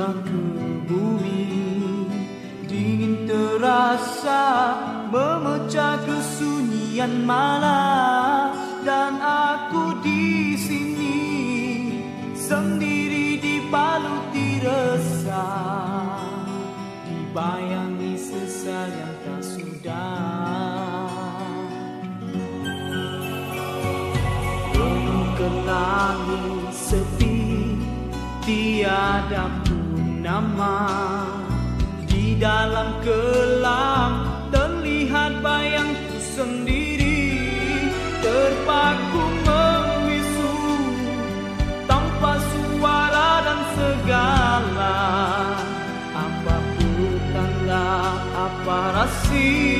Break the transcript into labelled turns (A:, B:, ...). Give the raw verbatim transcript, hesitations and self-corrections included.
A: turun ke bumi, dingin terasa memecah kesunyian malam, dan aku di sini sendiri dibaluti resah, dibayangi sesal yang tak sudah. Renung ke langit sepi, tiada pun nama. Di dalam kelam terlihat bayangku sendiri, terpaku membisu tanpa suara dan segala. Apa petanda, apa rahsia